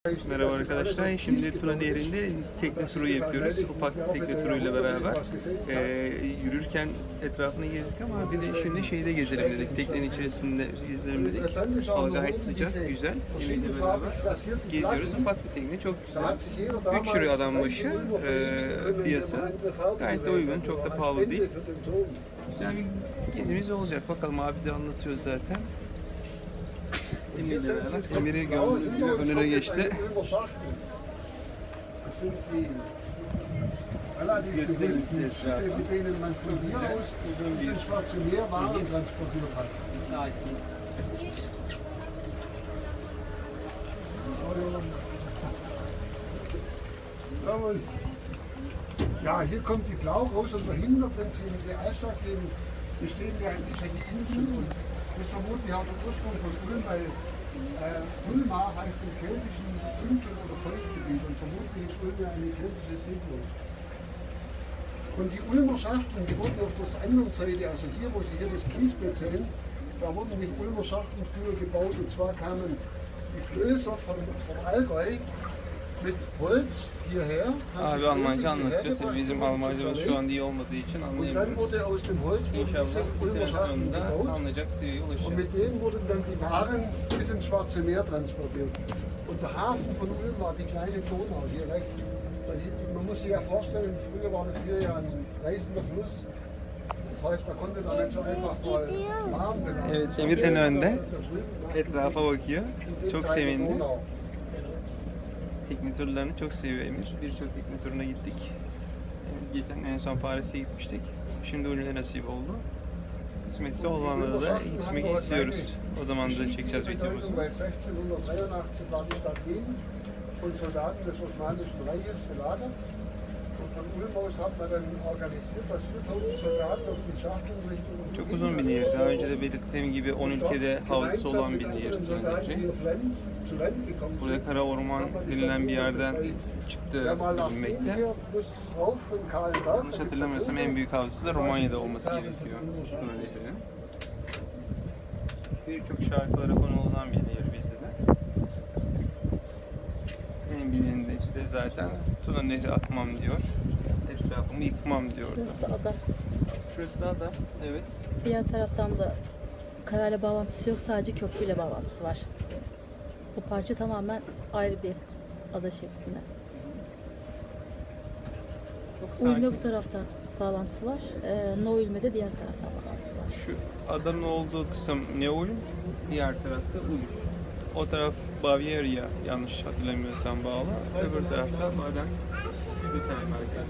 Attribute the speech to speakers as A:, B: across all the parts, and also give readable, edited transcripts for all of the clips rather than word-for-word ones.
A: Merhaba arkadaşlar. Şimdi Tuna Nehri'nde tekne turu yapıyoruz. Ufak bir tekne turuyla beraber. Yürürken etrafını gezdik ama bir de şimdi şeyde gezelim dedik. Teknenin içerisinde gezelim dedik. Hava gayet sıcak, güzel. Yemeğiyle beraber geziyoruz. Ufak bir tekne, çok güzel. 3 euro adam başı fiyatı. Gayet de uygun, çok da pahalı değil. Güzel bir gezimiz olacak. Bakalım, abi de anlatıyor zaten. Emir'i gördüğünüz gibi önüne geçti. Göstereyim size etrafı.
B: Ja, hier kommt die Blau raus und dahinter, wenn Sie in die Altstadt gehen, bestehen ja die Inseln. Und das vermutlich auch der Ursprung von Ulm, weil Ulma heißt im keltischen Insel- oder Volkgebiet und vermutlich ist Ulm ja eine keltische Siedlung. Und die Ulmer Schachteln, die wurden auf der anderen Seite, also hier, wo Sie hier das Kiesbett sehen, da wurden die Ulmer Schachteln früher gebaut, und zwar kamen die Flößer von Allgäu mit Holz hierher.
A: Abi Almanca anlatıyor. Tabii bizim Almancamız şu an iyi olmadığı için anlayamıyoruz. İnşallah bir sene sonunda anlayacak seviyeye
B: Und mit
A: ulaşacağız.
B: denen wurden dann die Waren bis ins Schwarze Meer transportiert. Und der Hafen von Ulm war die kleine Donau hier rechts. Man muss sich ja vorstellen, früher war das hier ja ein reißender Fluss. Das heißt, man konnte da nicht so einfach mal Waren benutzen.
A: Evet, Emir en önde. Etrafa bakıyor. Çok sevindi. Tekne turlarını çok seviyor Emir. Birçok tekne turuna gittik. Geçen en son Paris'e gitmiştik. Şimdi Ulm'e nasip oldu. Kısmetse Hollanda'da da gitmek istiyoruz. O zaman da çekeceğiz videomuzu.
B: Weil 1683 war die Stadt Wien von Soldaten des Osmanischen Reiches belagert. Und von Ulm aus hat man dann organisiert, dass 4000 Soldaten auf die Schachteln Richtung
A: Çok uzun bir nehir. Daha önce de belirttiğim gibi 10 ülkede havzası olan bir nehir Tuna Nehri. Burada Kara Orman denilen bir yerden çıktığı bilinmekte. Yanlış hatırlamıyorsam en büyük havzası da Romanya'da olması gerekiyor Tuna Nehri'nin. Birçok şarkılara konu olan bir nehir bizde de. En bilindiği de zaten Tuna Nehri akmam diyor. Etrafımı yıkmam diyor.
C: Burası da ada.
A: Şurası da ada. Evet.
C: Diğer taraftan da karayla bağlantısı yok, sadece köprüyle bağlantısı var. Bu parça tamamen ayrı bir ada şeklinde.
A: Çok
C: Ulm'e
A: sakin.
C: bu taraftan bağlantısı var. No-Ulm'e de diğer taraftan bağlantısı var.
A: Şu adanın olduğu kısım Neu-Ulm, diğer tarafta Ulm. O taraf Baviera, yanlış hatırlamıyorsam bağlı. Öbür tarafta Baden-Württemberg.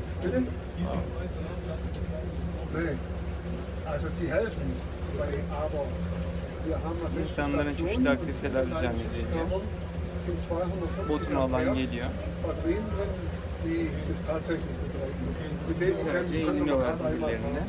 B: Nee, also die helfen, aber wir haben
A: İnsanların çeşitli aktiviteler düzenleniyor. Botun alan geliyor.
B: Die das tatsächlich betreiben. Mit denen
A: Sadece eğleniyorlar birbirlerine.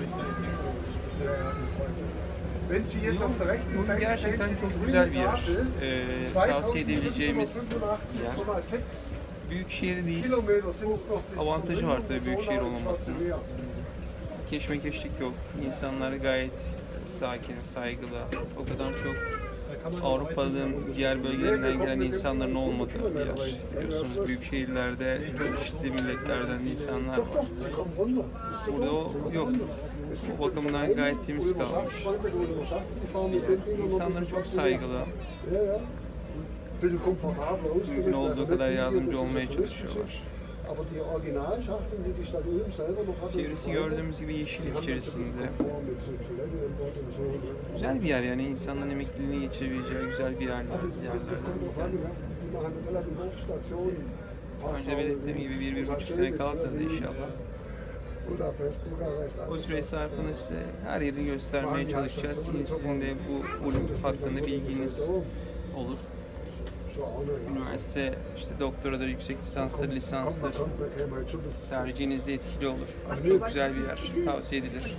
B: Wenn Sie jetzt auf der rechten
A: Bu
B: Seite sehen,
A: gerçekten
B: Sie die
A: çok
B: grüne
A: güzel bir yer.
B: Tafel.
A: Tavsiye edebileceğimiz bir yer.
B: 2585,6
A: Büyük şehir değil.
B: Kilometer sind es noch bis
A: Avantajı
B: zum
A: var tabii büyük şehir
B: Donau ins
A: olmamasının.
B: Schwarze Meer.
A: Keşmekeşlik yok. İnsanlar gayet sakin, saygılı. O kadar çok Avrupa'nın diğer bölgelerinden gelen insanların olmadığı bir yer. Biliyorsunuz büyük şehirlerde çok çeşitli milletlerden insanlar var.
B: Sie kommen runter.
A: Burada o yok. O bakımdan gayet temiz kalmış. İnsanları çok saygılı.
B: Ja, ja. Ein bisschen komfortabler
A: Mümkün
B: ausgerüstet.
A: olduğu
B: Also
A: kadar
B: nicht hier, das
A: yardımcı
B: ist
A: olmaya
B: das
A: çalışıyorlar.
B: Touristikschiff. Aber die Originalschachteln, die die Stadt Ulm selber noch hatte,
A: Çevresi gördüğümüz gibi yeşillik içerisinde.
B: Komfort mit so Toilette im Bord und so.
A: Güzel bir yer, yani insanların emekliliğini geçirebileceği güzel bir yerlerden
B: Das kommt
A: bir
B: drauf an, ja.
A: tanesi.
B: Die machen relativ oft Stationen.
A: Daha önce belirttiğim gibi 1-1,5 sene kalacağız inşallah.
B: Budapest, Bukarest.
A: O süre zarfında size her yeri göstermeye çalışacağız. Sizin de bu Ulm hakkında bilginiz olur. Üniversite, işte doktoradır, yüksek lisansdır, lisansdır. Tercihinizde etkili olur. Çok güzel bir yer. Tavsiye edilir.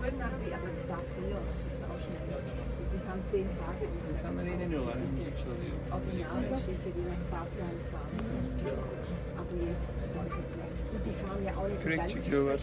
A: İnsanlar eğleniyorlar, müzik çalıyor. Kürek çekiyorlar.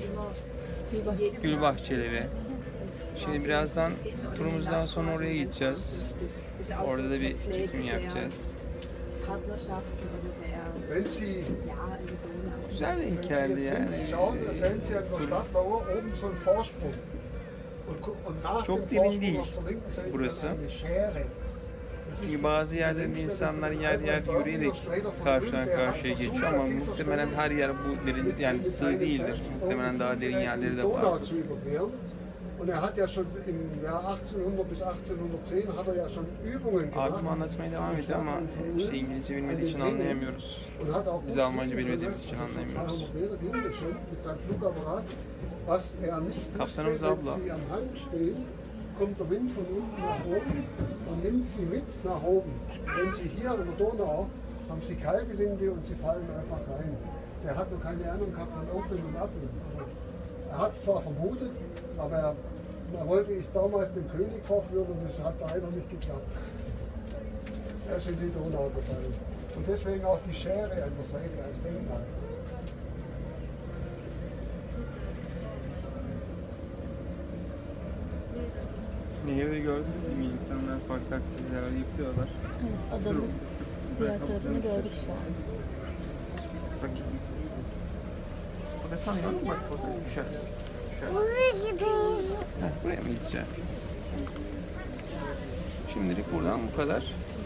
A: Gül bahçeleri. Şimdi birazdan turumuzdan sonra oraya gideceğiz. Orada da bir çekim yapacağız.
D: Partnerschaften oder der,
B: Wenn Sie,
D: ja, in der Donau.
A: Güzel denk
B: wenn Sie
A: geldi
B: jetzt
A: yani.
B: links schauen, da sehen Sie an der Stadtmauer oben so einen Vorsprung. Und nach
A: Çok
B: dem
A: derin
B: Vorsprung
A: değil
B: auf der linken Seite
A: burası.
B: dann eine Schere.
A: Çünkü bazı yerlerinde insanlar yer yer yürüyerek karşıdan karşıya geçiyor ama muhtemelen her yer bu derin, yani sığ değildir. Muhtemelen daha derin yerleri de var.
B: Und er hat ja schon im Jahr 1800 bis 1810 hat er ja schon Übungen
A: Abim
B: gemacht.
A: anlatmaya devam ediyor ama işte İngilizce bilmediği için anlayamıyoruz.
B: Und hat auch
A: Biz de Almanca bilmediğimiz için anlayamıyoruz.
B: 200 Meter hingeschickt mit seinem Flugapparat. Was er nicht wusste,
A: Kaptanımız
B: wenn
A: abla.
B: Sie am Hang stehen, kommt der Wind von unten nach oben und nimmt Sie mit nach oben. Wenn Sie hier an der Donau haben Sie kalte Winde und Sie fallen einfach rein. Der hat noch keine Ahnung gehabt von Aufwind und Abwind. Er hat es zwar vermutet, aber er wollte es damals dem König vorführen und es hat leider nicht geklappt. Er ist in die Donau gefallen. Und deswegen auch die Schere an der Seite als Denkmal.
A: Nehirde gördünüz mü? İnsanlar farklı aktiviteler yapıyorlar.
C: Evet, adanın diğer tarafını gördük şu an.
A: Bak gideyim. O da tam bak burada düşersin. Düşersin. Heh, buraya mı gideceğim? Şimdilik buradan bu kadar.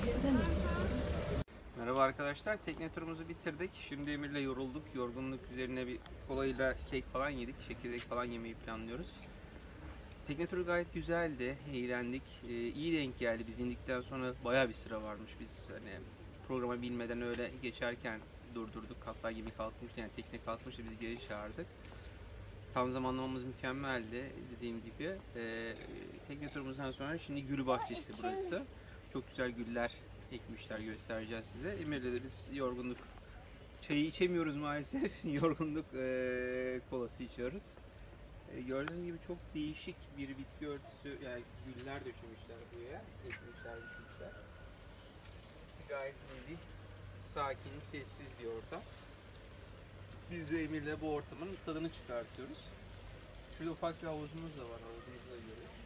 A: Merhaba arkadaşlar, tekne turumuzu bitirdik. Şimdi Emir'le yorulduk. Yorgunluk üzerine bir kolayla kek falan yedik. Çekirdek falan yemeyi planlıyoruz. Tekne turu gayet güzeldi, eğlendik. İyi denk geldi. Biz indikten sonra bayağı bir sıra varmış. Biz hani programa bilmeden öyle geçerken durdurduk. Hatta gemi kalkmıştı, yani tekne kalkmıştı, biz geri çağırdık. Tam zamanlamamız mükemmeldi dediğim gibi. Tekne turumuzdan sonra şimdi gül bahçesi burası. Çok güzel güller ekmişler, göstereceğiz size. Emir'le de biz yorgunluk çayı içemiyoruz maalesef. Yorgunluk kolası içiyoruz. Gördüğünüz gibi çok değişik bir bitki örtüsü, yani güller döşemişler buraya, ekmişler, dikmişler. Gayet nezih, sakin, sessiz bir ortam. Biz de Emir'le bu ortamın tadını çıkartıyoruz. Şurada ufak bir havuzumuz da var, havuzumuzu da görüyoruz.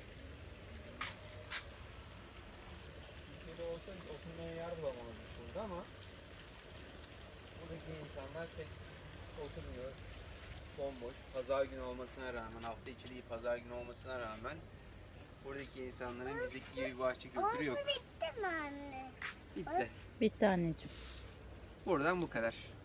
A: Türkiye'de olsa oturmaya yer bulamazdık burada ama buradaki insanlar pek oturmuyor. Bomboş. Pazar günü olmasına rağmen, hafta içi değil pazar günü olmasına rağmen buradaki insanların bizdeki gibi bir bahçe kültürü yok.
E: Bitti mi anne?
A: Bitti.
C: Bitti anneciğim.
A: Buradan bu kadar.